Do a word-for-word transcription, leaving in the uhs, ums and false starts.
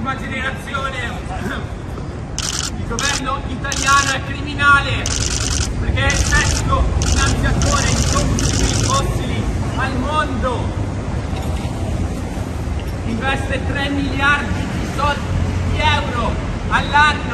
l'ultima generazione, il governo italiano è criminale perché è il sesto finanziatore di combustibili fossili al mondo, investe tre miliardi di soldi di euro all'anno